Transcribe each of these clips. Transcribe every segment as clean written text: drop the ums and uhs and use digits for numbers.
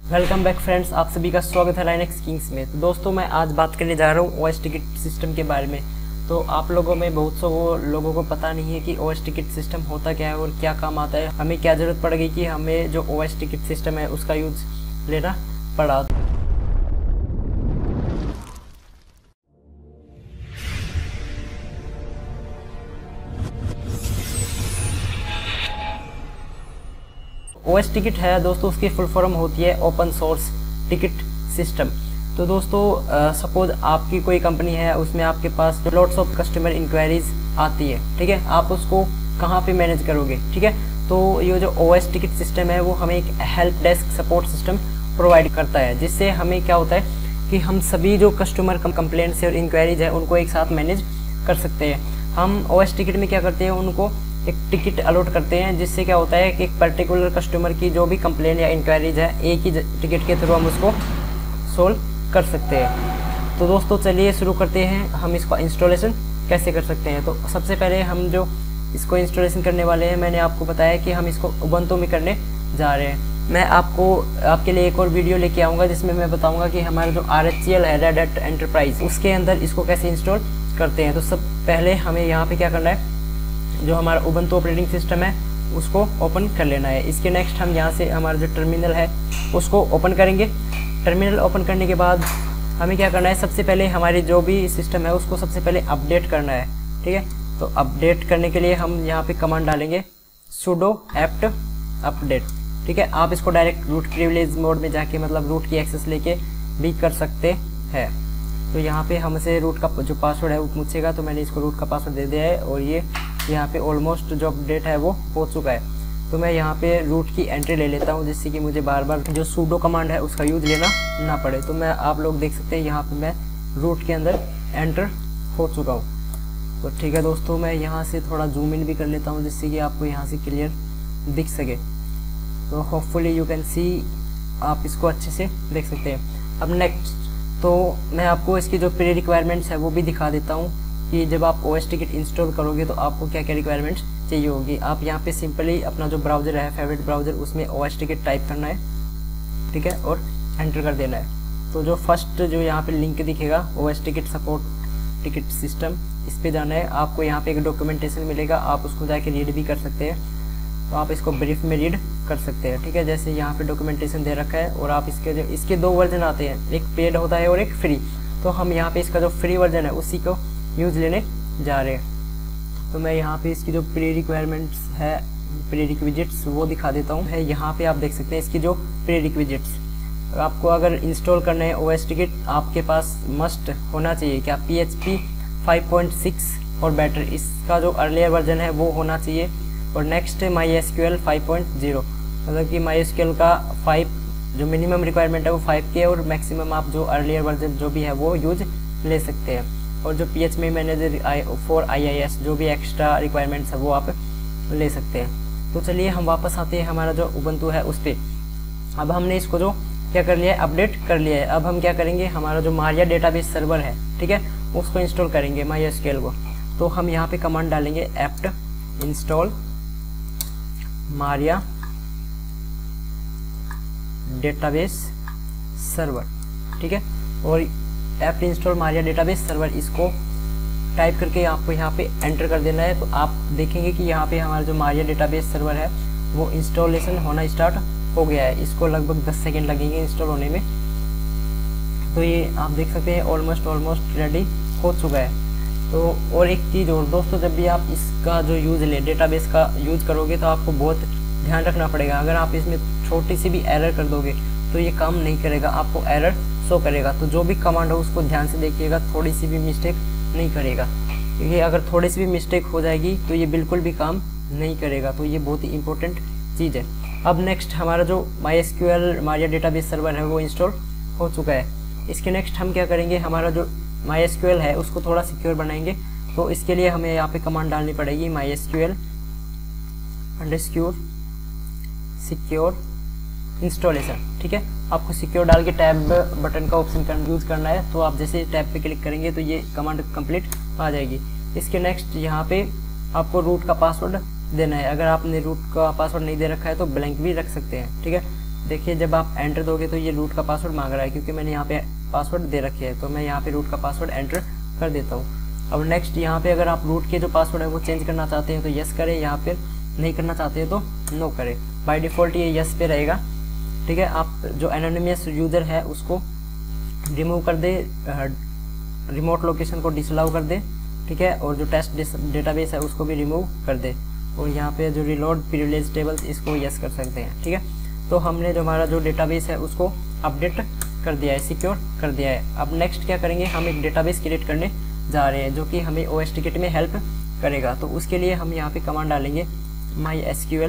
Welcome back friends, आप सभी का स्वागत है लाइनक्स किंग्स में। तो दोस्तों, मैं आज बात करने जा रहा हूँ ओएस टिकट सिस्टम के बारे में। तो आप लोगों में बहुत से लोगों को पता नहीं है कि ओएस टिकट सिस्टम होता क्या है और क्या काम आता है। हमें क्या ज़रूरत पड़ गई कि हमें जो ओएस टिकट सिस्टम है उसका यूज़ लेना पड़ा। ओएस टिकट है दोस्तों, उसकी फुल फॉर्म होती है ओपन सोर्स टिकट सिस्टम। तो दोस्तों, सपोज आपकी कोई कंपनी है, उसमें आपके पास लॉट्स ऑफ कस्टमर इंक्वायरीज आती है, ठीक है। आप उसको कहाँ पे मैनेज करोगे, ठीक है। तो ये जो ओएस टिकट सिस्टम है वो हमें एक help desk support system provide करता है, जिससे हमें क्या होता है कि हम सभी जो कस्टमर कंप्लेंट्स और इंक्वायरीज है उनको एक साथ मैनेज कर सकते हैं। हम ओएस टिकट में क्या करते हैं, उनको एक टिकट अलॉट करते हैं, जिससे क्या होता है कि एक पर्टिकुलर कस्टमर की जो भी कंप्लेंट या इंक्वायरीज है एक ही टिकट के थ्रू हम उसको सोल्व कर सकते हैं। तो दोस्तों चलिए शुरू करते हैं, हम इसका इंस्टॉलेशन कैसे कर सकते हैं। तो सबसे पहले हम जो इसको इंस्टॉलेशन करने वाले हैं, मैंने आपको बताया कि हम इसको उबंटू में करने जा रहे हैं। मैं आपके लिए एक और वीडियो लेके आऊँगा जिसमें मैं बताऊँगा कि हमारा जो RHEL है, रेड हैट एंटरप्राइज, उसके अंदर इसको कैसे इंस्टॉल करते हैं। तो सब पहले हमें यहाँ पर क्या करना है, जो हमारा उबंटू ऑपरेटिंग सिस्टम है उसको ओपन कर लेना है। इसके नेक्स्ट हम यहाँ से हमारा जो टर्मिनल है उसको ओपन करेंगे। टर्मिनल ओपन करने के बाद हमें क्या करना है, सबसे पहले हमारी जो भी सिस्टम है उसको सबसे पहले अपडेट करना है, ठीक है। तो अपडेट करने के लिए हम यहाँ पे कमांड डालेंगे sudo apt अपडेट, ठीक है। आप इसको डायरेक्ट रूट प्रिविलेज मोड में जाके मतलब रूट की एक्सेस लेके भी कर सकते हैं। तो यहाँ पे हमसे रूट का जो पासवर्ड है वो पूछेगा, तो मैंने इसको रूट का पासवर्ड दे दिया है और ये यहाँ पे ऑलमोस्ट जो अपडेट है वो हो चुका है। तो मैं यहाँ पे रूट की एंट्री ले लेता हूँ, जिससे कि मुझे बार बार जो सूडो कमांड है उसका यूज लेना ना पड़े। तो मैं आप लोग देख सकते हैं यहाँ पे मैं रूट के अंदर एंटर हो चुका हूँ। तो ठीक है दोस्तों, मैं यहाँ से थोड़ा जूम इन भी कर लेता हूँ, जिससे कि आपको यहाँ से क्लियर दिख सके। तो होपफुली यू कैन सी, आप इसको अच्छे से देख सकते हैं। अब नेक्स्ट तो मैं आपको इसकी जो प्री रिक्वायरमेंट्स है वो भी दिखा देता हूँ कि जब आप ओएस टिकट इंस्टॉल करोगे तो आपको क्या क्या रिक्वायरमेंट्स चाहिए होगी। आप यहाँ पे सिंपली अपना जो ब्राउज़र है, फेवरेट ब्राउज़र, उसमें ओएस टिकट टाइप करना है, ठीक है, और एंटर कर देना है। तो जो फर्स्ट जो यहाँ पे लिंक दिखेगा OS ticket support ticket system, इस पे जाना है। आपको यहाँ पे एक डॉक्यूमेंटेशन मिलेगा, आप उसको जाके रीड भी कर सकते हैं। तो आप इसको ब्रीफ में रीड कर सकते हैं, ठीक है। जैसे यहाँ पे डॉक्यूमेंटेशन दे रखा है और आप इसके दो वर्जन आते हैं, एक पेड होता है और एक फ्री। तो हम यहाँ पे इसका जो फ्री वर्जन है उसी को यूज़ लेने जा रहे हैं। तो मैं यहाँ पे इसकी जो प्री रिक्वायरमेंट्स है, प्री रिक्विजिट्स, वो दिखा देता हूँ। है यहाँ पे आप देख सकते हैं इसकी जो प्री रिक्विजिट्स। आपको अगर इंस्टॉल करना है ओएस टिकट, आपके पास मस्ट होना चाहिए क्या, PHP 5.6 और बेटर, इसका जो अर्लियर वर्जन है वो होना चाहिए। और नेक्स्ट है MySQL 5.0, मतलब कि MySQL का 5 जो मिनिमम रिक्वायरमेंट है वो 5 की है और मैक्सिमम आप जो अर्लियर वर्जन जो भी है वो यूज ले सकते हैं। और जो PHP मैनेजर फॉर IIS जो भी एक्स्ट्रा रिक्वायरमेंट्स है वो आप ले सकते हैं। तो चलिए हम वापस आते हैं हमारा जो उबंटू है उस पर। अब हमने इसको जो क्या कर लिया है, अपडेट कर लिया है। अब हम क्या करेंगे, हमारा जो मारिया डेटाबेस सर्वर है, ठीक है, उसको इंस्टॉल करेंगे, MySQL को। तो हम यहाँ पे कमांड डालेंगे apt install Maria database server, ठीक है। और apt install Maria database server, इसको टाइप करके आपको यहाँ पे एंटर कर देना है। तो आप देखेंगे कि यहाँ पे हमारा जो मारिया डेटाबेस सर्वर है वो इंस्टॉलेशन होना स्टार्ट हो गया है। इसको लगभग 10 सेकेंड लगेंगे इंस्टॉल होने में। तो ये आप देख सकते हैं ऑलमोस्ट रेडी हो चुका है। तो और एक चीज़ और दोस्तों, जब भी आप इसका जो यूज़ डेटाबेस का यूज़ करोगे तो आपको बहुत ध्यान रखना पड़ेगा। अगर आप इसमें छोटी सी भी एरर कर दोगे तो ये काम नहीं करेगा, आपको एरर शो करेगा। तो जो भी कमांड हो उसको ध्यान से देखिएगा, थोड़ी सी भी मिस्टेक नहीं करेगा, क्योंकि अगर थोड़ी सी भी मिस्टेक हो जाएगी तो ये बिल्कुल भी काम नहीं करेगा। तो ये बहुत ही इंपॉर्टेंट चीज़ है। अब नेक्स्ट हमारा जो MySQL मारिया डेटाबेस सर्वर है वो इंस्टॉल हो चुका है। इसके नेक्स्ट हम क्या करेंगे, हमारा जो MySQL है उसको थोड़ा सिक्योर बनाएंगे। तो इसके लिए हमें यहाँ पे कमांड डालनी पड़ेगी MySQL _secure इंस्टॉलेशन, ठीक है। आपको सिक्योर डाल के टैब बटन का ऑप्शन यूज़ करना है। तो आप जैसे टैब पे क्लिक करेंगे तो ये कमांड कंप्लीट आ जाएगी। इसके नेक्स्ट यहाँ पे आपको रूट का पासवर्ड देना है। अगर आपने रूट का पासवर्ड नहीं दे रखा है तो ब्लैंक भी रख सकते हैं, ठीक है। देखिए जब आप एंटर दोगे तो ये रूट का पासवर्ड मांग रहा है, क्योंकि मैंने यहाँ पे पासवर्ड दे रखे है, तो मैं यहाँ पे रूट का पासवर्ड एंटर कर देता हूँ। अब नेक्स्ट यहाँ पे अगर आप रूट के जो पासवर्ड है वो चेंज करना चाहते हैं तो यस करें, यहाँ पे नहीं करना चाहते हैं तो नो करें। बाय डिफ़ॉल्ट ये यस पे रहेगा, ठीक है। आप जो एनोनिमस यूज़र है उसको रिमूव कर दे, रिमोट लोकेशन को डिसअलाउ कर दे, ठीक है, और जो टेस्ट डेटाबेस है उसको भी रिमूव कर दे, और यहाँ पे जो रिलोड प्रिविलेज टेबल्स इसको यस कर सकते हैं, ठीक है। तो हमने जो हमारा जो डेटाबेस है उसको अपडेट कर दिया है, सिक्योर कर दिया है। अब नेक्स्ट क्या करेंगे, हम एक डेटाबेस क्रिएट करने जा रहे हैं जो कि हमें OSTkit में हेल्प करेगा। तो उसके लिए हम यहाँ पे कमांड डालेंगे MySQL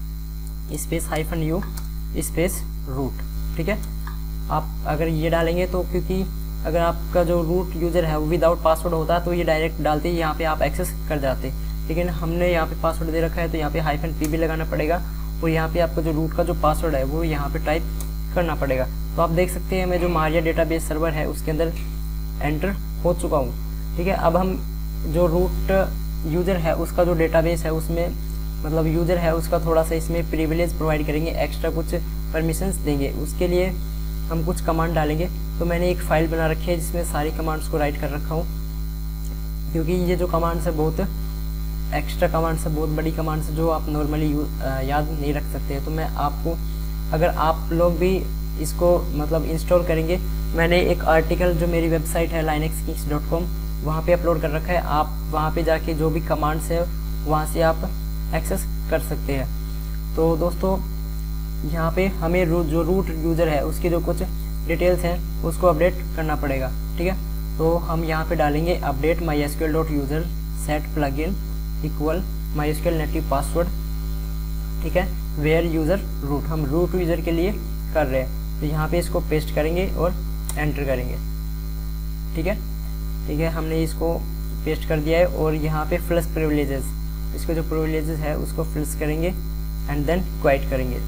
space -u space root, ठीक है। आप अगर ये डालेंगे तो, क्योंकि अगर आपका जो रूट यूज़र है वो विदाउट पासवर्ड होता तो ये डायरेक्ट डालते ही यहाँ पे आप एक्सेस कर जाते, लेकिन हमने यहाँ पे पासवर्ड दे रखा है तो यहाँ पे -p भी लगाना पड़ेगा, और यहाँ पे आपका जो रूट का जो पासवर्ड है वो यहाँ पे टाइप करना पड़ेगा। तो आप देख सकते हैं मैं जो मारिया डेटाबेस सर्वर है उसके अंदर एंटर हो चुका हूँ, ठीक है। अब हम जो रूट यूज़र है उसका जो डेटाबेस है उसमें मतलब यूज़र है उसका थोड़ा सा इसमें प्रिविलेज प्रोवाइड करेंगे, एक्स्ट्रा कुछ परमिशंस देंगे। उसके लिए हम कुछ कमांड डालेंगे। तो मैंने एक फ़ाइल बना रखी है जिसमें सारी कमांड्स को राइट कर रखा हूँ, क्योंकि ये जो कमांड्स है बहुत एक्स्ट्रा कमांड्स है, बहुत बड़ी कमांड्स है जो आप नॉर्मली याद नहीं रख सकते। तो मैं आपको, अगर आप लोग भी इसको मतलब इंस्टॉल करेंगे, मैंने एक आर्टिकल जो मेरी वेबसाइट है linuxgeeks.com वहाँ पे अपलोड कर रखा है, आप वहाँ पे जाके जो भी कमांड्स है वहाँ से आप एक्सेस कर सकते हैं। तो दोस्तों यहाँ पे हमें जो रूट यूज़र है उसकी जो कुछ डिटेल्स हैं उसको अपडेट करना पड़ेगा, ठीक है। तो हम यहाँ पे डालेंगे update mysql.user set plugin equal mysql native password, ठीक है, वेयर यूज़र रूट, हम रूट यूज़र के लिए कर रहे हैं। तो यहाँ पे इसको पेस्ट करेंगे और एंटर करेंगे, ठीक है, ठीक है। हमने इसको पेस्ट कर दिया है, और यहाँ पे फ्लश प्रिविलेजेस, इसको जो प्रिविलेजेस है उसको फ्लश करेंगे एंड देन क्वाइट करेंगे,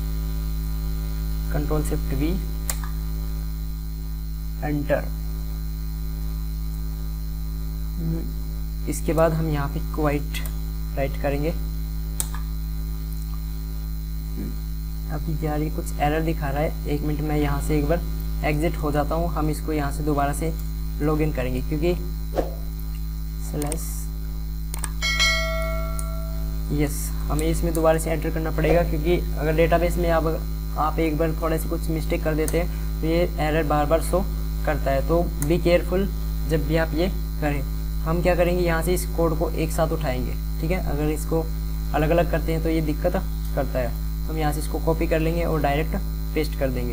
Ctrl+Shift+V एंटर। इसके बाद हम यहाँ पे क्वाइट राइट करेंगे। अभी यार ये कुछ एरर दिखा रहा है, 1 मिनट में यहाँ से एक बार एग्जिट हो जाता हूँ। हम इसको यहाँ से दोबारा से लॉगिन करेंगे, क्योंकि यस हमें इसमें दोबारा से एंटर करना पड़ेगा, क्योंकि अगर डेटाबेस में आप एक बार थोड़े से कुछ मिस्टेक कर देते हैं तो ये एरर बार बार शो करता है। तो बी केयरफुल जब भी आप ये करें। हम क्या करेंगे, यहाँ से इस कोड को एक साथ उठाएंगे, ठीक है। अगर इसको अलग अलग करते हैं तो ये दिक्कत करता है। हम यहाँ से इसको कॉपी कर लेंगे और डायरेक्ट पेस्ट कर देंगे,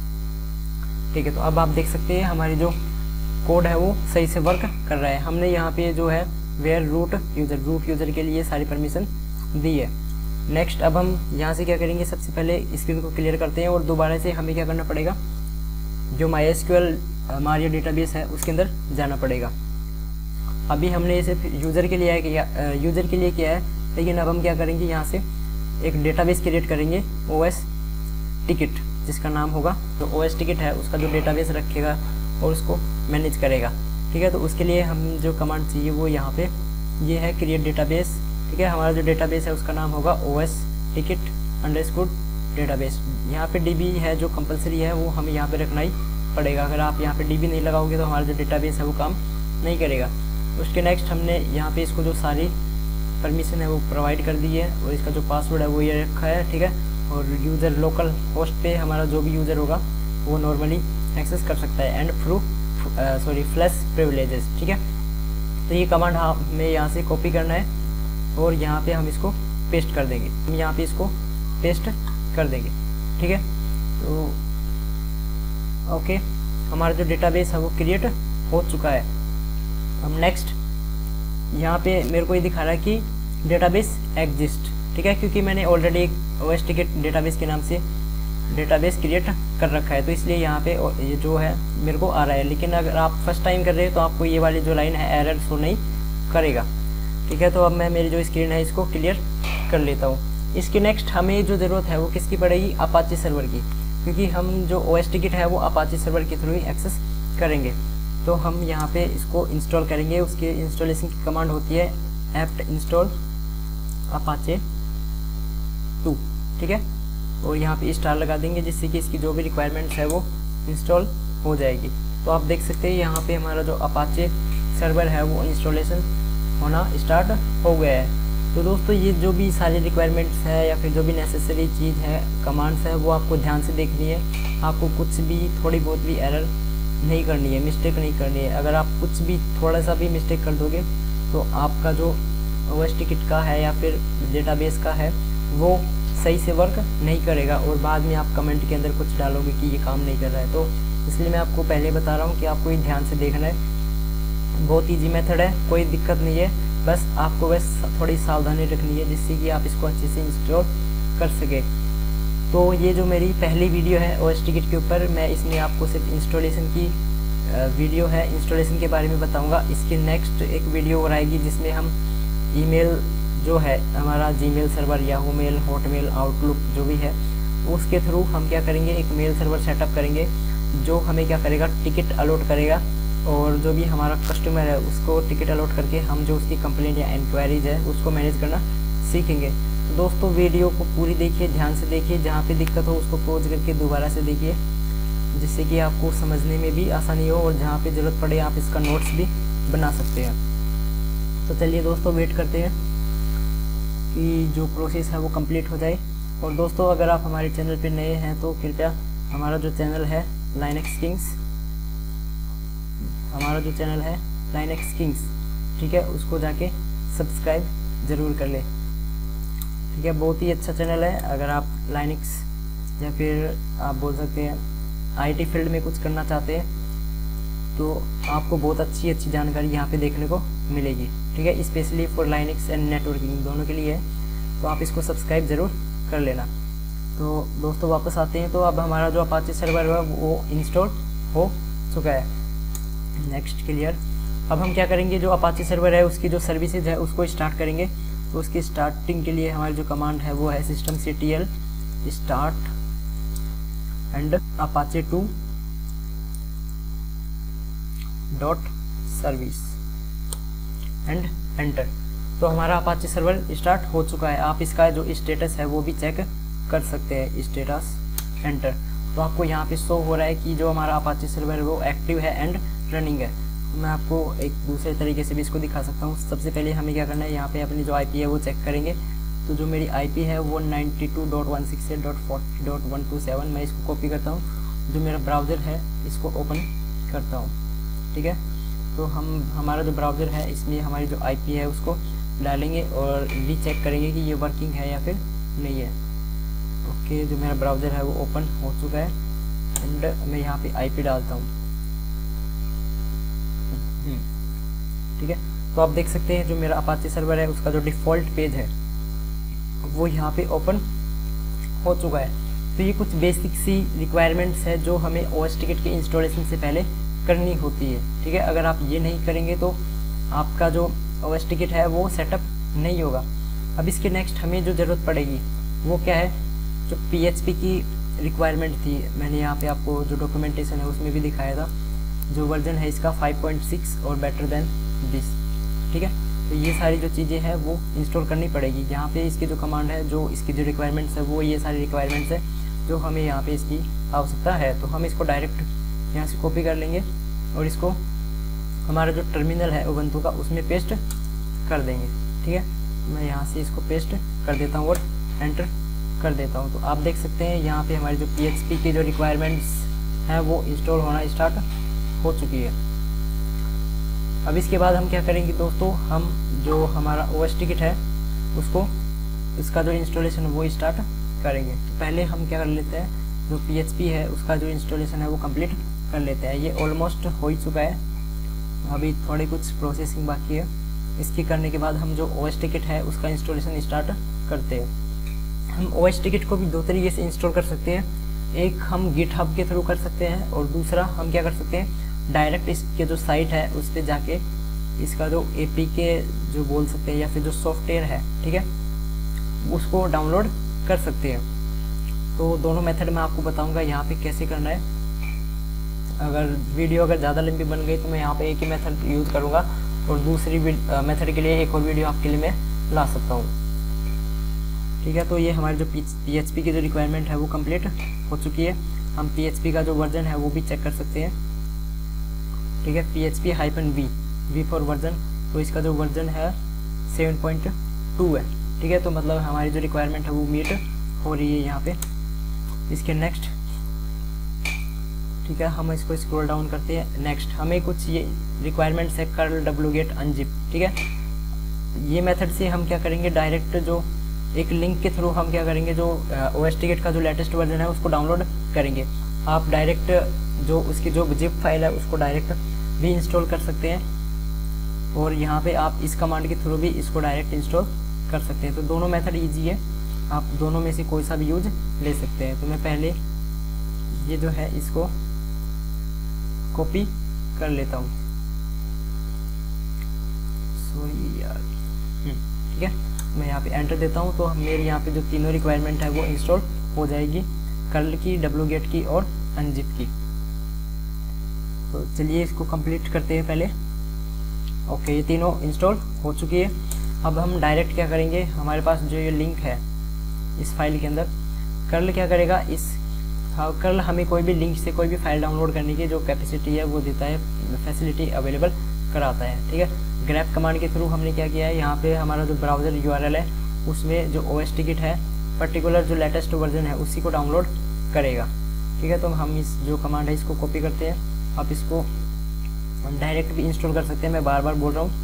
ठीक है। तो अब आप देख सकते हैं हमारी जो कोड है वो सही से वर्क कर रहा है। हमने यहाँ पे जो है वेयर रूट यूज़र के लिए सारी परमिशन दी है। नेक्स्ट अब हम यहाँ से क्या करेंगे, सबसे पहले स्क्रीन को क्लियर करते हैं और दोबारा से हमें क्या करना पड़ेगा, जो MySQL मारिया डेटाबेस है उसके अंदर जाना पड़ेगा। अभी हमने इसे यूज़र के लिए किया है, लेकिन अब हम क्या करेंगे, यहाँ से एक डेटाबेस क्रिएट करेंगे OSTkit, जिसका नाम होगा जो OSTkit है उसका जो डेटाबेस रखेगा और उसको मैनेज करेगा, ठीक है। तो उसके लिए हम जो कमांड चाहिए वो यहाँ पे ये है क्रिएट डेटाबेस, ठीक है। हमारा जो डेटाबेस है उसका नाम होगा OSTkit_डेटाबेस। यहाँ पे DB है जो कंपलसरी है, वो हमें यहाँ पे रखना ही पड़ेगा। अगर आप यहाँ पे DB नहीं लगाओगे तो हमारा जो डेटाबेस है वो काम नहीं करेगा। उसके नेक्स्ट हमने यहाँ पे इसको जो सारी परमिशन है वो प्रोवाइड कर दी है, और इसका जो पासवर्ड है वो ये रखा है, ठीक है। और यूज़र लोकल होस्ट पे हमारा जो भी यूज़र होगा वो नॉर्मली एक्सेस कर सकता है, एंड फ्लैश प्रिविलेजेस, ठीक है। तो ये कमांड हमें यहाँ से कॉपी करना है और यहाँ पे हम इसको पेस्ट कर देंगे। हम यहाँ पे इसको पेस्ट कर देंगे, ठीक है। तो ओके, हमारा जो डेटाबेस है वो क्रिएट हो चुका है। हम नेक्स्ट यहाँ पे मेरे को ये दिखा रहा है कि डेटाबेस एग्जिस्ट, ठीक है, क्योंकि मैंने ऑलरेडी एक OSTkit डेटाबेस के नाम से डेटाबेस क्रिएट कर रखा है, तो इसलिए यहाँ पे ये जो है मेरे को आ रहा है। लेकिन अगर आप फर्स्ट टाइम कर रहे हैं तो आपको ये वाली जो लाइन है एरर शो नहीं करेगा, ठीक है। तो अब मैं मेरी जो स्क्रीन है इसको क्लियर कर लेता हूँ। इसकी नेक्स्ट हमें जो ज़रूरत है वो किसकी पड़ेगी, अपाचे सर्वर की, क्योंकि हम जो OSTkit है वो अपाचे सर्वर के थ्रू ही एक्सेस करेंगे। तो हम यहाँ पे इसको इंस्टॉल करेंगे। उसके इंस्टॉलेशन की कमांड होती है apt install apache 2, ठीक है। और यहाँ पे स्टार लगा देंगे, जिससे कि इसकी जो भी रिक्वायरमेंट्स है वो इंस्टॉल हो जाएगी। तो आप देख सकते हैं यहाँ पे हमारा जो अपाचे सर्वर है वो इंस्टॉलेशन होना स्टार्ट हो गया है। तो दोस्तों ये जो भी सारी रिक्वायरमेंट्स है या फिर जो भी नेसेसरी चीज़ है, कमांड्स है, वो आपको ध्यान से देखनी है। आपको कुछ भी थोड़ी बहुत भी एरर नहीं करनी है, मिस्टेक नहीं करनी है। अगर आप कुछ भी थोड़ा सा भी मिस्टेक कर दोगे तो आपका जो OS टिकट का है या फिर डेटाबेस का है वो सही से वर्क नहीं करेगा और बाद में आप कमेंट के अंदर कुछ डालोगे कि ये काम नहीं कर रहा है। तो इसलिए मैं आपको पहले बता रहा हूँ कि आपको ये ध्यान से देखना है। बहुत ईजी मेथड है, कोई दिक्कत नहीं है, बस आपको बस थोड़ी सावधानी रखनी है जिससे कि आप इसको अच्छे से इंस्टॉल कर सके। तो ये जो मेरी पहली वीडियो है OS टिकट के ऊपर, मैं इसमें आपको सिर्फ इंस्टॉलेशन की वीडियो है, इंस्टॉलेशन के बारे में बताऊंगा। इसकी नेक्स्ट एक वीडियो और आएगी जिसमें हम ईमेल जो है हमारा Gmail server, Yahoo mail, Hotmail, Outlook जो भी है उसके थ्रू हम क्या करेंगे, एक मेल सर्वर सेटअप करेंगे जो हमें क्या करेगा, टिकट अलॉट करेगा और जो भी हमारा कस्टमर है उसको टिकट अलॉट करके हम जो उसकी कंप्लेंट या इंक्वायरीज है उसको मैनेज करना सीखेंगे। तो दोस्तों वीडियो को पूरी देखिए, ध्यान से देखिए, जहाँ पे दिक्कत हो उसको पॉज करके दोबारा से देखिए जिससे कि आपको समझने में भी आसानी हो और जहाँ पे ज़रूरत पड़े आप इसका नोट्स भी बना सकते हैं। तो चलिए दोस्तों वेट करते हैं कि जो प्रोसेस है वो कंप्लीट हो जाए। और दोस्तों अगर आप हमारे चैनल पे नए हैं तो कृपया हमारा जो चैनल है लाइनक्स किंग्स, ठीक है, उसको जाके सब्सक्राइब ज़रूर कर ले, ठीक है। बहुत ही अच्छा चैनल है। अगर आप लाइनक्स या फिर आप बोल सकते हैं IT फील्ड में कुछ करना चाहते हैं तो आपको बहुत अच्छी जानकारी यहाँ पे देखने को मिलेगी, ठीक है। Specially for Linux and networking दोनों के लिए है, तो आप इसको सब्सक्राइब ज़रूर कर लेना। तो दोस्तों वापस आते हैं। तो अब हमारा जो अपाचे सर्वर है वो इंस्टॉल हो चुका है। Next clear. अब हम क्या करेंगे, जो अपाचे सर्वर है उसकी जो सर्विसेज है उसको स्टार्ट करेंगे। तो उसकी स्टार्टिंग के लिए हमारी जो कमांड है वो है systemctl start and Apache 2 dot service and enter. तो हमारा अपाचे सर्वर स्टार्ट हो चुका है। आप इसका जो स्टेटस है वो भी चेक कर सकते हैं, स्टेटस एंटर। तो आपको यहाँ पे शो हो रहा है कि जो हमारा अपाचे सर्वर है वो एक्टिव है एंड रनिंग है। मैं आपको एक दूसरे तरीके से भी इसको दिखा सकता हूँ। सबसे पहले हमें क्या करना है, यहाँ पे अपनी जो IP है वो चेक करेंगे। तो जो मेरी IP है वो 92.168.40.127, मैं इसको कॉपी करता हूँ, जो मेरा ब्राउज़र है इसको ओपन करता हूँ, ठीक है। तो हमारा जो ब्राउज़र है इसमें हमारी जो IP है उसको डालेंगे और रीचेक करेंगे कि ये वर्किंग है या फिर नहीं है। ओके, जो मेरा ब्राउज़र है वो ओपन हो चुका है एंड मैं यहाँ पे IP डालता हूँ, ठीक है। तो आप देख सकते हैं जो मेरा अपाचे सर्वर है उसका जो डिफ़ॉल्ट पेज है वो यहाँ पे ओपन हो चुका है। तो ये कुछ बेसिक सी रिक्वायरमेंट्स है जो हमें OS टिकट के इंस्टॉलेशन से पहले करनी होती है, ठीक है। अगर आप ये नहीं करेंगे तो आपका जो OS टिकट है वो सेटअप नहीं होगा। अब इसके नेक्स्ट हमें जो ज़रूरत पड़ेगी वो क्या है, जो PHP की रिक्वायरमेंट थी, मैंने यहाँ पे आपको जो डॉक्यूमेंटेशन है उसमें भी दिखाया था। जो वर्जन है इसका 5.6 और बेटर देन दिस, ठीक है। तो ये सारी जो चीज़ें हैं वो इंस्टॉल करनी पड़ेगी। यहाँ पे इसकी जो कमांड है, जो इसकी जो रिक्वायरमेंट्स है वो ये सारी रिक्वायरमेंट्स है जो हमें यहाँ पे इसकी आवश्यकता है। तो हम इसको डायरेक्ट यहाँ से कॉपी कर लेंगे और इसको हमारा जो टर्मिनल है उबंटू का उसमें पेस्ट कर देंगे, ठीक है। मैं यहाँ से इसको पेस्ट कर देता हूँ और एंटर कर देता हूँ। तो आप देख सकते हैं यहाँ पे हमारी जो PHP की जो रिक्वायरमेंट्स हैं वो इंस्टॉल होना स्टार्ट हो चुकी है। अब इसके बाद हम क्या करेंगे दोस्तों, हम जो हमारा OS टिकट है उसको, इसका जो इंस्टॉलेशन वो स्टार्ट करेंगे। तो पहले हम क्या कर लेते हैं, जो PHP है उसका जो इंस्टॉलेशन है वो कंप्लीट कर लेते हैं। ये ऑलमोस्ट हो ही चुका है, अभी थोड़ी कुछ प्रोसेसिंग बाकी है। इसके करने के बाद हम जो OS टिकट है उसका इंस्टॉलेशन स्टार्ट करते हैं। हम OS टिकट को भी दो तरीके से इंस्टॉल कर सकते हैं। एक हम गिटहब के थ्रू कर सकते हैं और दूसरा हम क्या कर सकते हैं, डायरेक्ट इसके जो साइट है उस पर जाके इसका जो APK जो बोल सकते हैं या फिर जो सॉफ्टवेयर है, ठीक है, उसको डाउनलोड कर सकते हैं। तो दोनों मेथड मैं आपको बताऊंगा यहाँ पे कैसे करना है। अगर वीडियो ज़्यादा लंबी बन गई तो मैं यहाँ पे एक ही मेथड यूज़ करूँगा और दूसरी मेथड के लिए एक और वीडियो आपके लिए मैं ला सकता हूँ, ठीक है। तो ये हमारी जो PHP की जो रिक्वायरमेंट है वो कंप्लीट हो चुकी है। हम PHP का जो वर्जन है वो भी चेक कर सकते हैं, ठीक है। PHP-V फॉर वर्जन, तो इसका जो वर्जन है 7.2 है, ठीक है। तो मतलब हमारी जो रिक्वायरमेंट है वो मीट हो रही है यहाँ पे। इसके नेक्स्ट, ठीक है, हम इसको स्क्रॉल डाउन करते हैं। नेक्स्ट हमें कुछ ये रिक्वायरमेंट्स है कर्ल wget unzip, ठीक है। ये मेथड से हम क्या करेंगे, डायरेक्ट जो एक लिंक के थ्रू हम क्या करेंगे, जो OSTGit का जो लेटेस्ट वर्जन है उसको डाउनलोड करेंगे। आप डायरेक्ट जो उसकी जो जिप फाइल है उसको डायरेक्ट भी इंस्टॉल कर सकते हैं, और यहाँ पे आप इस कमांड के थ्रू भी इसको डायरेक्ट इंस्टॉल कर सकते हैं। तो दोनों मेथड ईजी है, आप दोनों में से कोई सा भी यूज ले सकते हैं। तो मैं पहले ये जो है इसको कॉपी कर लेता हूँ, सॉरी यार, ठीक है। मैं यहाँ पे एंटर देता हूँ, तो मेरे यहाँ पे जो तीनों रिक्वायरमेंट है वो इंस्टॉल हो जाएगी, कर्ल की, wget की और unzip की। तो चलिए इसको कंप्लीट करते हैं पहले। ओके, ये तीनों इंस्टॉल हो चुकी है। अब हम डायरेक्ट क्या करेंगे, हमारे पास जो ये लिंक है इस फाइल के अंदर, कर्ल क्या करेगा, कर्ल हमें कोई भी लिंक से कोई भी फाइल डाउनलोड करने की जो कैपेसिटी है वो देता है, फैसिलिटी अवेलेबल कराता है, ठीक है। ग्रैप कमांड के थ्रू हमने क्या किया है, यहाँ पे हमारा जो ब्राउज़र URL है उसमें जो OSTGit है पर्टिकुलर जो लेटेस्ट वर्जन है उसी को डाउनलोड करेगा, ठीक है। तो हम इस जो कमांड है इसको कॉपी करते हैं। आप इसको डायरेक्ट भी इंस्टॉल कर सकते हैं, मैं बार बार बोल रहा हूँ।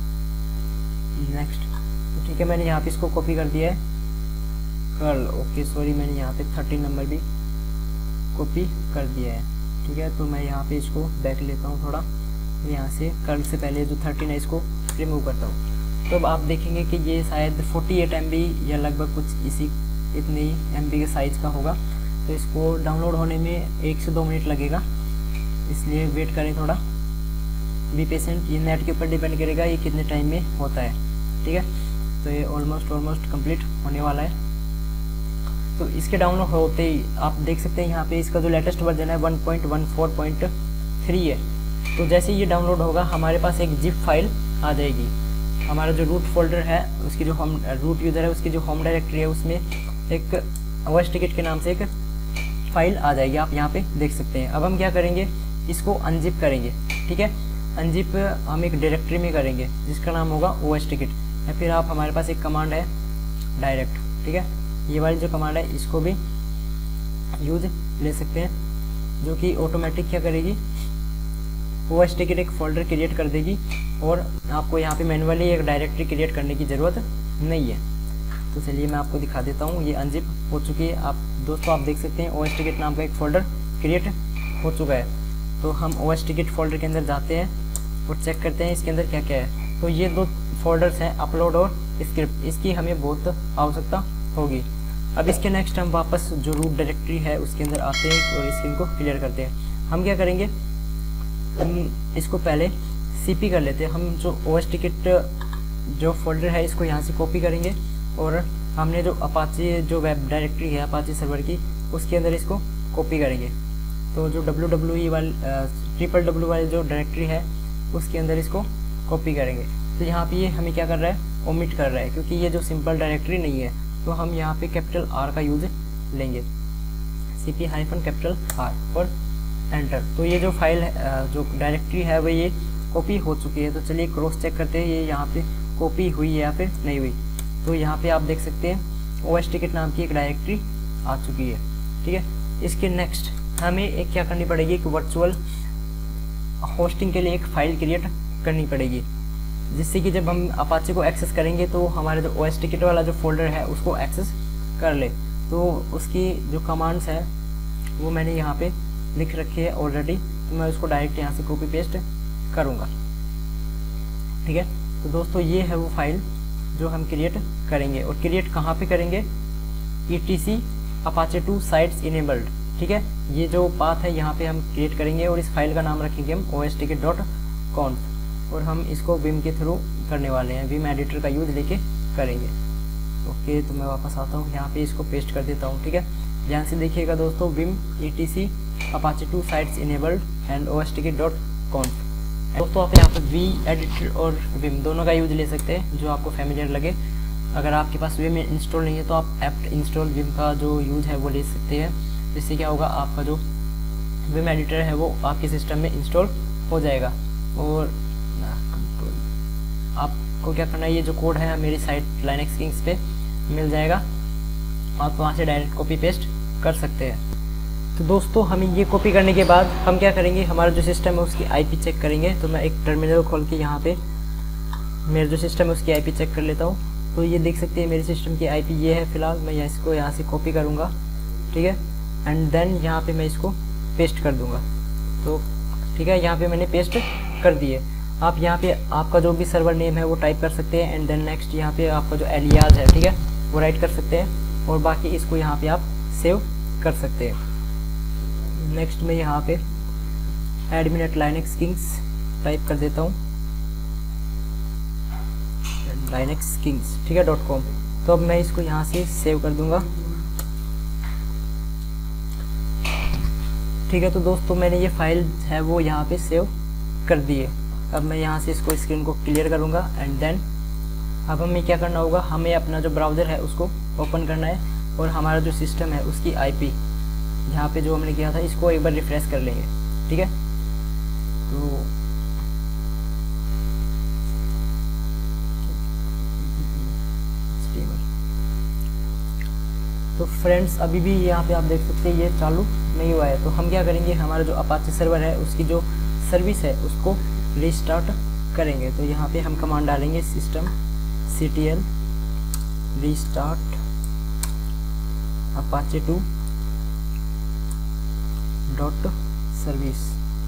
नेक्स्ट, तो ठीक है, मैंने यहाँ पे इसको कॉपी कर दिया है कर्ल। ओके सॉरी, मैंने यहाँ पे 13 नंबर भी कॉपी कर दिया है, ठीक है। तो मैं यहाँ पे इसको बैक लेता हूँ थोड़ा, यहाँ से कर्ल से पहले जो 13 है इसको रिमूव करता हूँ। तो अब आप देखेंगे कि ये शायद 48 MB या लगभग कुछ इतनी MB के साइज़ का होगा। तो इसको डाउनलोड होने में 1 से 2 मिनट लगेगा, इसलिए वेट करें थोड़ा, बी पेशेंट। ये नेट के ऊपर डिपेंड करेगा ये कितने टाइम में होता है, ठीक है। तो ये ऑलमोस्ट कंप्लीट होने वाला है। तो इसके डाउनलोड होते ही आप देख सकते हैं यहाँ पे इसका जो लेटेस्ट वर्जन है 1.14.3 है। तो जैसे ये डाउनलोड होगा हमारे पास एक जिप फाइल आ जाएगी। हमारा जो रूट फोल्डर है उसकी जो होम रूट यूज़र है उसकी जो होम डायरेक्टरी है उसमें एक OSTGit के नाम से एक फ़ाइल आ जाएगी, आप यहाँ पे देख सकते हैं। अब हम क्या करेंगे, इसको अनजिप करेंगे, ठीक है। अनजिप हम एक डायरेक्टरी में करेंगे जिसका नाम होगा OSTGit, या फिर आप हमारे पास एक कमांड है डायरेक्ट, ठीक है। ये वाली जो कमांड है इसको भी यूज ले सकते हैं, जो कि ऑटोमेटिक क्या करेगी, OSTGit एक फोल्डर क्रिएट कर देगी और आपको यहाँ पे मैनुअली एक डायरेक्टरी क्रिएट करने की ज़रूरत नहीं है। तो चलिए मैं आपको दिखा देता हूँ, ये अनजिप हो चुकी है। आप दोस्तों आप देख सकते हैं OSTGit नाम का एक फ़ोल्डर क्रिएट हो चुका है। तो हम OSTGit फोल्डर के अंदर जाते हैं और चेक करते हैं इसके अंदर क्या क्या है। तो ये 2 फोल्डर्स हैं, अपलोड और स्क्रिप्ट, इसकी हमें बहुत आवश्यकता होगी। अब इसके नेक्स्ट हम वापस जो रूट डायरेक्टरी है उसके अंदर आते हैं और स्क्रीन को क्लियर करते हैं। हम क्या करेंगे, हम इसको पहले CP कर लेते हैं। हम जो OSTGit जो फोल्डर है इसको यहाँ से कॉपी करेंगे और हमने जो अपाचे जो वेब डायरेक्टरी है अपाचे सर्वर की उसके अंदर इसको कॉपी करेंगे। तो जो WWE वाली www वाली जो डायरेक्टरी है उसके अंदर इसको कॉपी करेंगे। तो यहाँ पे ये हमें क्या कर रहा है, ओमिट कर रहा है, क्योंकि ये जो सिंपल डायरेक्टरी नहीं है। तो हम यहाँ पे कैपिटल R का यूज लेंगे, CP-R और एंटर। तो ये जो फाइल है जो डायरेक्टरी है वो ये कॉपी हो चुकी है। तो चलिए क्रॉस चेक करते हैं ये यहाँ पे कॉपी हुई है या फिर नहीं हुई। तो यहाँ पे आप देख सकते हैं OSTGit नाम की एक डायरेक्टरी आ चुकी है, ठीक है। इसके नेक्स्ट हमें एक क्या करनी पड़ेगी, एक वर्चुअल होस्टिंग के लिए एक फ़ाइल क्रिएट करनी पड़ेगी, जिससे कि जब हम अपाचे को एक्सेस करेंगे तो हमारे जो OSTGit वाला जो फोल्डर है उसको एक्सेस कर ले। तो उसकी जो कमांड्स है वो मैंने यहाँ पे लिख रखी है ऑलरेडी, तो मैं उसको डायरेक्ट यहाँ से कॉपी पेस्ट करूँगा, ठीक है। तो दोस्तों ये है वो फाइल जो हम क्रिएट करेंगे, और क्रिएट कहाँ पे करेंगे, ETC Apache 2 sites enabled, ठीक है। ये जो पाथ है यहाँ पे हम क्रिएट करेंगे और इस फाइल का नाम रखेंगे हम OSTGit.conf, और हम इसको विम के थ्रू करने वाले हैं, विम एडिटर का यूज लेके करेंगे। ओके, तो मैं वापस आता हूँ, यहाँ पे इसको पेस्ट कर देता हूँ, ठीक है। ध्यान से देखिएगा दोस्तों, vim ETC Apache 2 sites enabled and OSTGit.conf। दोस्तों आप यहाँ पे V एडिटर और विम दोनों का यूज ले सकते हैं, जो आपको फैमिलियर लगे। अगर आपके पास विम इंस्टॉल नहीं है तो आप एप्ट इंस्टॉल विम का जो यूज है वो ले सकते हैं। जिससे क्या होगा, आपका जो विम एडिटर है वो आपके सिस्टम में इंस्टॉल हो जाएगा। और आपको क्या करना है, ये जो कोड है मेरी साइट लाइनक्स किंग्स पे मिल जाएगा, आप वहाँ से डायरेक्ट कॉपी पेस्ट कर सकते हैं। तो दोस्तों हमें ये कॉपी करने के बाद हम क्या करेंगे, हमारा जो सिस्टम है उसकी आईपी चेक करेंगे। तो मैं एक टर्मिनल खोल के यहाँ पे मेरा जो सिस्टम है उसकी आईपी चेक कर लेता हूँ। तो ये देख सकते हैं मेरे सिस्टम की आईपी ये है फिलहाल। मैं इसको यहाँ से कॉपी करूँगा, ठीक है, एंड देन यहाँ पे मैं इसको पेस्ट कर दूँगा। तो ठीक है, यहाँ पे मैंने पेस्ट कर दिए। आप यहाँ पे आपका जो भी सर्वर नेम है वो टाइप कर सकते हैं, एंड देन नेक्स्ट यहाँ पे आपका जो एलियास है, ठीक है, वो राइट कर सकते हैं, और बाकी इसको यहाँ पे आप सेव कर सकते हैं। नेक्स्ट मैं यहाँ पे admin at Linux Kings type कर देता हूँ, लाइनक्स किंग्स, ठीक है, .com। तो अब मैं इसको यहाँ से सेव कर दूंगा, ठीक है। तो दोस्तों मैंने ये फाइल है वो यहाँ पे सेव कर दी है। अब मैं यहाँ से इसको स्क्रीन को क्लियर करूँगा, एंड देन अब हमें क्या करना होगा, हमें अपना जो ब्राउज़र है उसको ओपन करना है, और हमारा जो सिस्टम है उसकी आईपी यहाँ पे जो हमने किया था इसको एक बार रिफ्रेश कर लेंगे, ठीक है। तो फ्रेंड्स अभी भी यहाँ पे आप देख सकते हैं ये चालू नहीं हुआ है। तो हम क्या करेंगे, हमारा जो अपाचे सर्वर है उसकी जो सर्विस है उसको रीस्टार्ट करेंगे। तो यहाँ पे हम कमांड डालेंगे system ctl restart Apache 2 dot service,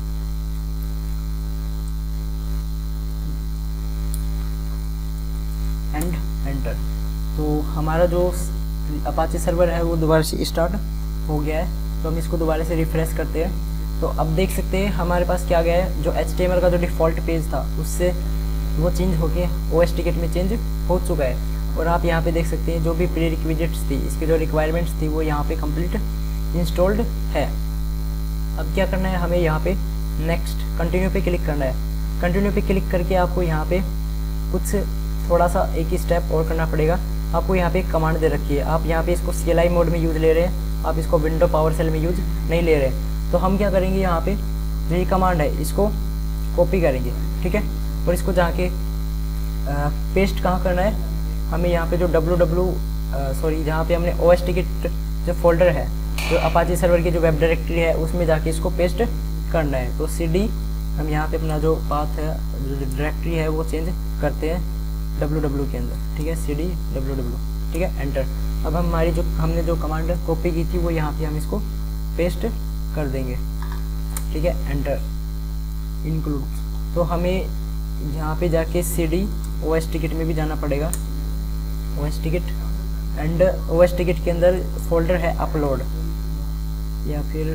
and enter. तो हमारा जो अपाचे सर्वर है वो दोबारा से स्टार्ट हो गया है। तो हम इसको दोबारा से रिफ्रेश करते हैं। तो अब देख सकते हैं हमारे पास क्या गया है, जो HTML का जो डिफ़ॉल्ट पेज था उससे वो चेंज होके OS टिकट में चेंज हो चुका है। और आप यहाँ पे देख सकते हैं जो भी प्री रिक्विजिट्स थी, इसकी जो रिक्वायरमेंट्स थी वो यहाँ पे कंप्लीट इंस्टॉल्ड है। अब क्या करना है, हमें यहाँ पे नेक्स्ट कंटिन्यू पे क्लिक करना है। कंटिन्यू पे क्लिक करके आपको यहाँ पे कुछ थोड़ा सा एक ही स्टेप और करना पड़ेगा। आपको यहाँ पे कमांड दे रखी है, आप यहाँ पे इसको CLI मोड में यूज़ ले रहे हैं, आप इसको विंडो पावर सेल में यूज़ नहीं ले रहे। तो हम क्या करेंगे, यहाँ पे जो ये कमांड है इसको कॉपी करेंगे, ठीक है, और इसको जाके पेस्ट कहाँ करना है, हमें यहाँ पे जो जहाँ पे हमने OS टिकट जो फोल्डर है, जो अपाचे सर्वर की जो वेब डायरेक्टरी है उसमें जाके इसको पेस्ट करना है। तो CD हम यहाँ पे अपना जो पाथ है, जो डायरेक्टरी है वो चेंज करते हैं www के अंदर, ठीक है, CD www, ठीक है, एंटर। अब हमारी जो हमने जो कमांड कॉपी की थी वो यहाँ पे हम इसको पेस्ट कर देंगे, ठीक है, एंटर इंक्लूड। तो हमें यहाँ पे जाके CD OS टिकट में भी जाना पड़ेगा, OS ticket, and OS ticket के अंदर फोल्डर है अपलोड, या फिर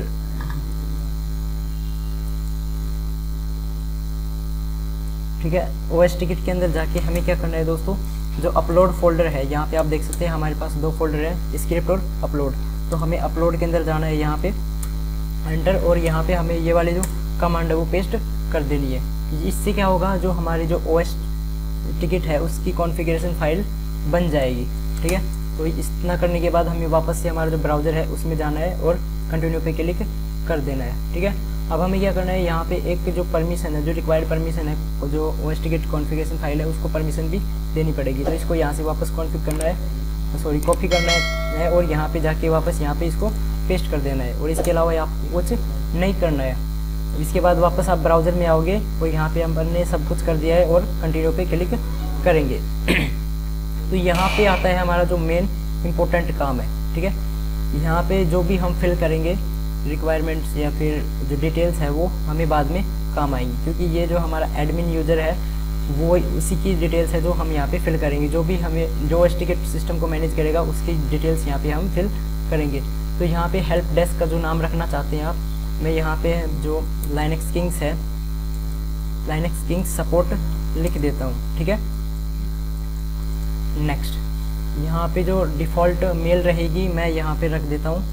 ठीक है, OS टिकट के अंदर जाके हमें क्या करना है दोस्तों, जो अपलोड फोल्डर है यहाँ पे आप देख सकते हैं हमारे पास 2 फोल्डर हैं, स्क्रिप्ट और अपलोड। तो हमें अपलोड के अंदर जाना है, यहाँ पे एंटर, और यहाँ पे हमें ये वाली जो कमांड है वो पेस्ट कर देनी है। इससे क्या होगा, जो हमारी जो OS टिकट है उसकी कॉन्फ़िगरेशन फाइल बन जाएगी, ठीक है। तो इतना करने के बाद हमें वापस से हमारा जो ब्राउज़र है उसमें जाना है और कंटिन्यू पे क्लिक कर देना है, ठीक है। अब हमें क्या करना है, यहाँ पे एक जो परमिशन है, जो रिक्वायर्ड परमिशन है, जो OS टिकट कॉन्फ़िगरेशन फाइल है उसको परमिशन भी देनी पड़ेगी। तो इसको यहाँ से वापस कॉन्फ़िगर करना है, कॉपी करना है, और यहाँ पे जाके वापस यहाँ पे इसको पेस्ट कर देना है। और इसके अलावा आपको कुछ नहीं करना है। इसके बाद वापस आप ब्राउज़र में आओगे और यहाँ पे हमने सब कुछ कर दिया है और कंटिन्यू पे क्लिक करेंगे। तो यहाँ पे आता है हमारा जो मेन इम्पोर्टेंट काम है, ठीक है। यहाँ पे जो भी हम फिल करेंगे रिक्वायरमेंट्स या फिर जो डिटेल्स है वो हमें बाद में काम आएंगी, क्योंकि ये जो हमारा एडमिन यूज़र है वो उसी की डिटेल्स है जो हम यहाँ पे फिल करेंगे। जो भी हमें जो OS टिकट सिस्टम को मैनेज करेगा उसकी डिटेल्स यहाँ पे हम फिल करेंगे। तो यहाँ पे हेल्प डेस्क का जो नाम रखना चाहते हैं आप, मैं यहाँ पे जो लाइनक्स किंग्स है, लाइनक्स किंग्स सपोर्ट लिख देता हूँ, ठीक है। नेक्स्ट यहाँ पे जो डिफ़ॉल्ट मेल रहेगी मैं यहाँ पे रख देता हूँ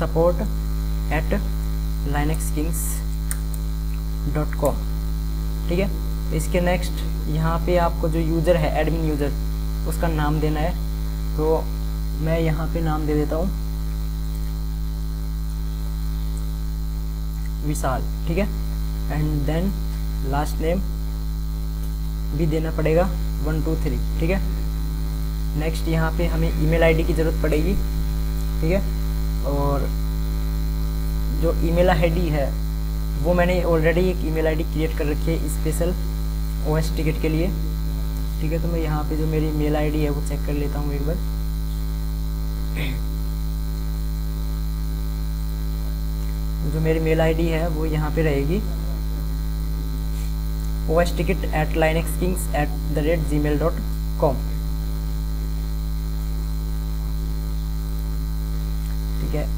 support@linuxkings.com, ठीक है। इसके नेक्स्ट यहाँ पे आपको जो यूज़र है एडमिन यूज़र उसका नाम देना है, तो मैं यहाँ पे नाम दे देता हूँ विशाल, ठीक है। एंड देन लास्ट नेम भी देना पड़ेगा 1 2 3, ठीक है। नेक्स्ट यहाँ पे हमें ईमेल आईडी की ज़रूरत पड़ेगी, ठीक है। और जो ईमेल आईडी है वो मैंने ऑलरेडी एक ईमेल आईडी क्रिएट कर रखी है स्पेशल ओएस टिकट के लिए, ठीक है। तो मैं यहाँ पे जो मेरी मेल आईडी है वो चेक कर लेता हूँ एक बार। जो मेरी मेल आईडी है वो यहाँ पे रहेगी osticket@linuxkings@gmail.com, ठीक है।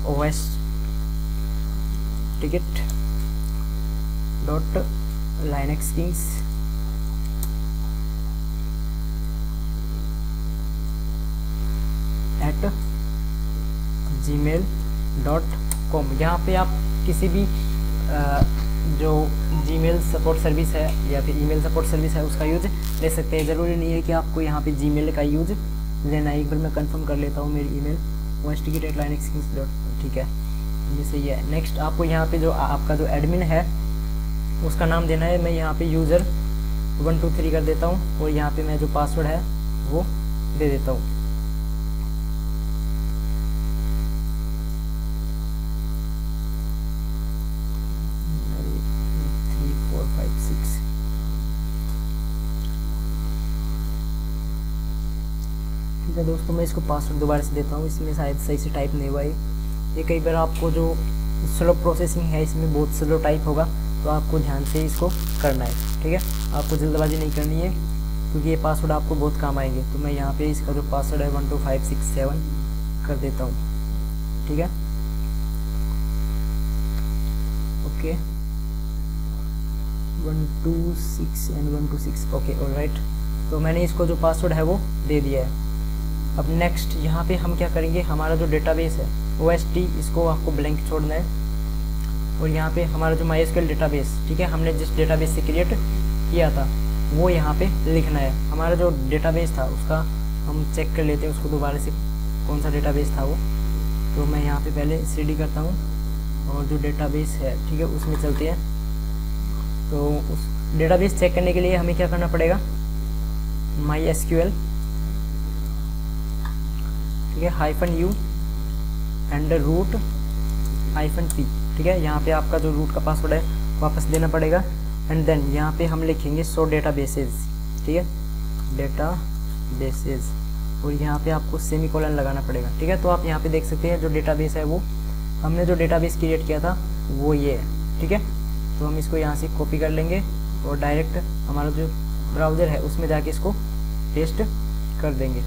osticket.linuxkings@gmail.com। यहाँ पे आप किसी भी जो जीमेल सपोर्ट सर्विस है या फिर ईमेल सपोर्ट सर्विस है उसका यूज़ ले सकते हैं। ज़रूरी नहीं है कि आपको यहाँ पे जीमेल का यूज़ लेना है। एक बार मैं कंफर्म कर लेता हूँ मेरी ईमेल osticket@linuxkings, ठीक है, ये सही है। नेक्स्ट आपको यहाँ पे जो आपका जो एडमिन है उसका नाम देना है। मैं यहाँ पे यूज़र 1 2 3 कर देता हूँ और यहाँ पे मैं जो पासवर्ड है वो दे देता हूँ। ठीक है दोस्तों, मैं इसको पासवर्ड दोबारा से देता हूँ, इसमें शायद सही से टाइप नहीं हुआ है। ये कई बार आपको जो स्लो प्रोसेसिंग है इसमें बहुत स्लो टाइप होगा, तो आपको ध्यान से इसको करना है, ठीक है। आपको जल्दबाजी नहीं करनी है क्योंकि ये पासवर्ड आपको बहुत काम आएंगे। तो मैं यहाँ पे इसका जो पासवर्ड है 12567 कर देता हूँ, ठीक है। Okay 126 and 126, okay alright. तो मैंने इसको जो पासवर्ड है वो दे दिया है। अब नेक्स्ट यहाँ पे हम क्या करेंगे, हमारा जो डेटाबेस है OST इसको आपको ब्लैंक छोड़ना है। और यहाँ पे हमारा जो MySQL डेटाबेस, ठीक है, हमने जिस डेटाबेस से क्रिएट किया था वो यहाँ पे लिखना है। हमारा जो डेटाबेस था उसका हम चेक कर लेते हैं उसको दोबारा से, कौन सा डेटाबेस था वो। तो मैं यहाँ पे पहले CD करता हूँ और जो डेटाबेस है, ठीक है, उसमें चलते हैं। तो उस डेटाबेस चेक करने के लिए हमें क्या करना पड़ेगा, MySQL, ठीक है, -u एंड रूट -p, ठीक है। यहाँ पे आपका जो रूट का पासवर्ड है वापस देना पड़ेगा। एंड देन यहाँ पे हम लिखेंगे सो डेटाबेसेस, ठीक है, डेटाबेसेस, और यहाँ पे आपको सेमीकोलन लगाना पड़ेगा, ठीक है। तो आप यहाँ पे देख सकते हैं जो डेटाबेस है वो हमने जो डेटाबेस क्रिएट किया था वो ये है, ठीक है। तो हम इसको यहाँ से कॉपी कर लेंगे और डायरेक्ट हमारा जो ब्राउज़र है उसमें जाके इसको पेस्ट कर देंगे,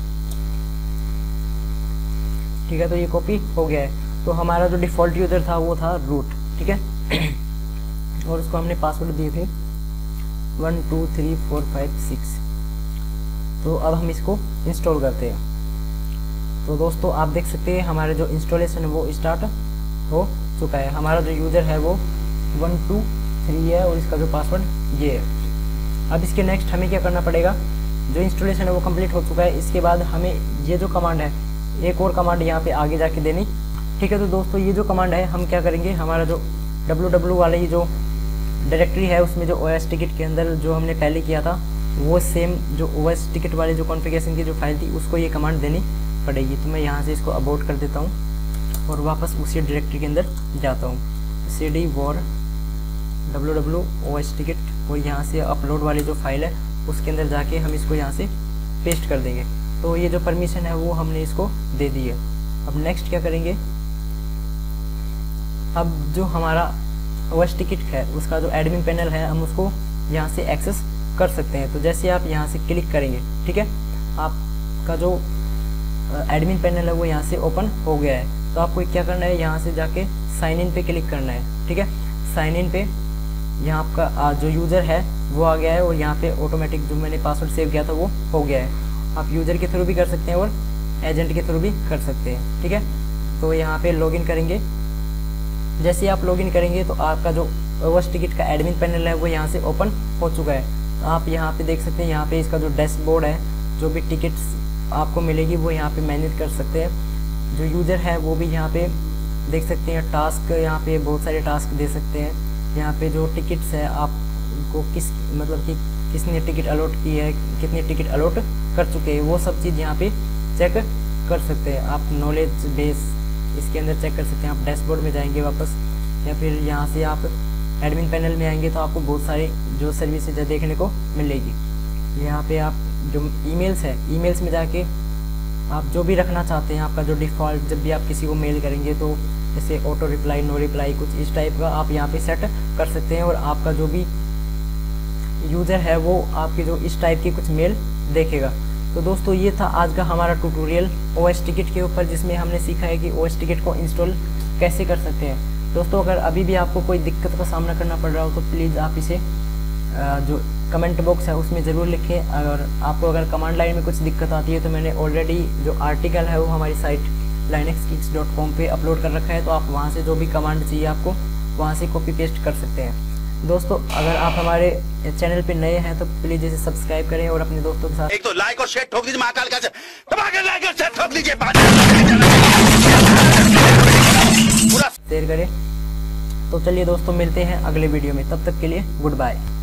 ठीक है। तो ये कॉपी हो गया है। तो हमारा जो डिफ़ॉल्ट यूज़र था वो था रूट, ठीक है। और उसको हमने पासवर्ड दिए थे 1 2 3 4 5 6। तो अब हम इसको इंस्टॉल करते हैं। तो दोस्तों आप देख सकते हैं हमारा जो इंस्टॉलेशन है वो स्टार्ट हो चुका है। हमारा जो यूज़र है वो 1 2 3 है और इसका जो पासवर्ड ये है। अब इसके नेक्स्ट हमें क्या करना पड़ेगा, जो इंस्टॉलेशन है वो कंप्लीट हो चुका है। इसके बाद हमें ये जो कमांड है, एक और कमांड यहाँ पे आगे जाके देनी, ठीक है। तो दोस्तों ये जो कमांड है हम क्या करेंगे, हमारा जो www वाली जो डायरेक्टरी है उसमें जो OS टिकट के अंदर जो हमने पहले किया था वो सेम जो OS टिकट वाली जो कॉन्फ़िगरेशन की जो फाइल थी उसको ये कमांड देनी पड़ेगी। तो मैं यहाँ से इसको अबॉर्ट कर देता हूँ और वापस उसी डायरेक्टरी के अंदर जाता हूँ, cd var www OS ticket, और यहाँ से अपलोड वाली जो फाइल है उसके अंदर जाके हम इसको यहाँ से पेस्ट कर देंगे। तो ये जो परमिशन है वो हमने इसको दे दी है। अब नेक्स्ट क्या करेंगे, अब जो हमारा OS टिकट है उसका जो एडमिन पैनल है हम उसको यहाँ से एक्सेस कर सकते हैं। तो जैसे आप यहाँ से क्लिक करेंगे, ठीक है, आपका जो एडमिन पैनल है वो यहाँ से ओपन हो गया है। तो आपको क्या करना है, यहाँ से जाके साइन इन पे क्लिक करना है, ठीक है। साइन इन पे यहाँ आपका जो यूज़र है वो आ गया है और यहाँ पे ऑटोमेटिक जो मैंने पासवर्ड सेव किया था वो हो गया है। आप यूज़र के थ्रू भी कर सकते हैं और एजेंट के थ्रू भी कर सकते हैं, ठीक है। तो यहाँ पे लॉगिन करेंगे। जैसे ही आप लॉगिन करेंगे तो आपका जो OS टिकट का एडमिन पैनल है वो यहाँ से ओपन हो चुका है। तो आप यहाँ पे देख सकते हैं, यहाँ पे इसका जो डैशबोर्ड है, जो भी टिकट्स आपको मिलेगी वो यहाँ पे मैनेज कर सकते हैं। जो यूज़र है वो भी यहाँ पे देख सकते हैं टास्क, यहाँ पे बहुत सारे टास्क दे सकते हैं। यहाँ पे जो टिकट्स है आपको किस मतलब कि किसने टिकट अलॉट की है, कितनी टिकट अलॉट कर चुके हैं, वो सब चीज़ यहाँ पे चेक कर सकते हैं। आप नॉलेज बेस इसके अंदर चेक कर सकते हैं। आप डैशबोर्ड में जाएंगे वापस, या फिर यहाँ से आप एडमिन पैनल में आएंगे तो आपको बहुत सारे जो सर्विसेज है देखने को मिलेगी। यहाँ पे आप जो ईमेल्स है, ईमेल्स में जाके आप जो भी रखना चाहते हैं, आपका जो डिफ़ॉल्ट, जब भी आप किसी को मेल करेंगे तो जैसे ऑटो रिप्लाई, नो रिप्लाई, कुछ इस टाइप का आप यहाँ पे सेट कर सकते हैं। और आपका जो भी यूज़र है वो आपके जो इस टाइप की कुछ मेल देखेगा। तो दोस्तों ये था आज का हमारा ट्यूटोरियल OS टिकट के ऊपर, जिसमें हमने सीखा है कि OS टिकट को इंस्टॉल कैसे कर सकते हैं। दोस्तों अगर अभी भी आपको कोई दिक्कत का सामना करना पड़ रहा हो तो प्लीज़ आप इसे जो कमेंट बॉक्स है उसमें ज़रूर लिखें। अगर आपको अगर कमांड लाइन में कुछ दिक्कत आती है तो मैंने ऑलरेडी जो आर्टिकल है वो हमारी साइट linuxgeeks.com पे अपलोड कर रखा है, तो आप वहाँ से जो भी कमांड चाहिए आपको वहाँ से कॉपी पेस्ट कर सकते हैं। दोस्तों अगर आप हमारे चैनल पे नए हैं तो प्लीज़ इसे सब्सक्राइब करें और अपने दोस्तों के साथ एक तो लाइक और शेयर ठोक दीजिए, महाकाल का दबा के लाइक और शेयर ठोक दीजिए, पूरा शेयर करें। तो चलिए दोस्तों मिलते हैं अगले वीडियो में, तब तक के लिए गुड बाय।